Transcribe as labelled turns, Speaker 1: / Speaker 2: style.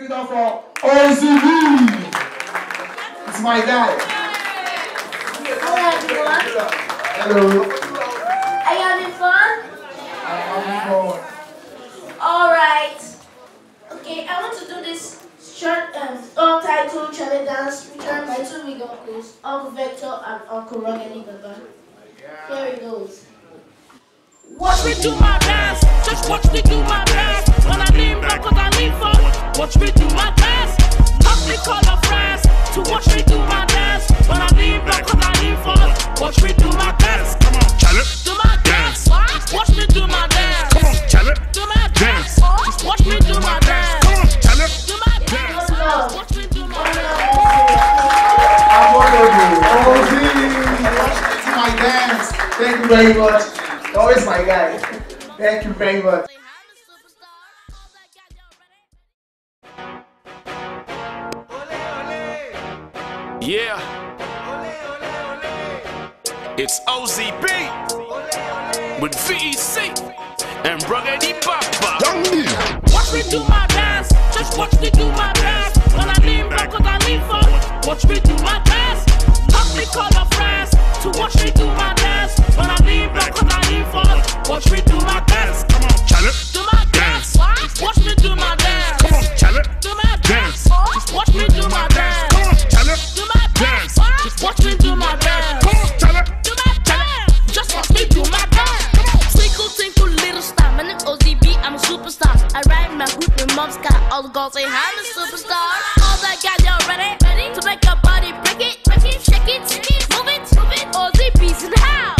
Speaker 1: it up for OZB. It's my guy.
Speaker 2: Hello everyone.
Speaker 1: Hello.
Speaker 2: Are you having fun?
Speaker 1: I'm having fun.
Speaker 2: Alright. Okay, I want to do this short all-title challenge dance featuring my two big uncles, Uncle Vector and Uncle Rogani Baba. Here it goes.
Speaker 3: Watch me do my dance, just watch me do my dance. When I lean back, cause I lean forward, watch me do my dance. Not me call a friends to watch me do my dance. When I lean back, cause I lean forward, watch me do my dance. Come on, challenge. Do my dance. Watch me do my dance. Come on, challenge. Do my dance. Watch me do my dance. Come on, challenge. Do my dance. Watch me do my dance.
Speaker 1: I'm wonderful. OZ. It's my dance. Thank you very much. Always my guy. Thank you very much.
Speaker 4: Yeah. It's OZB with VEC and Rogani Baba.
Speaker 3: Watch me do my dance, just watch me do my dance. When I lean back, cause I lean forward, watch me do my dance. Not me call a friends to watch me do my dance. When I lean back, cause I lean forward, watch me do my dance. Come on, challenge. Do my dance. Watch me do my dance. Come on, challenge. Do my dance. Watch me do my dance. Come on, challenge. Do my dance. Watch me do my dance. Come on, challenge. Do my dance. Just watch me do my dance. Twinkle, twinkle, little star. My name OZB, I'm a superstar. I ride my group with Mom's got all the girls say I'm a superstar. All that guys, y'all ready? To make your body break it, shake it, move it, OZB's in the house.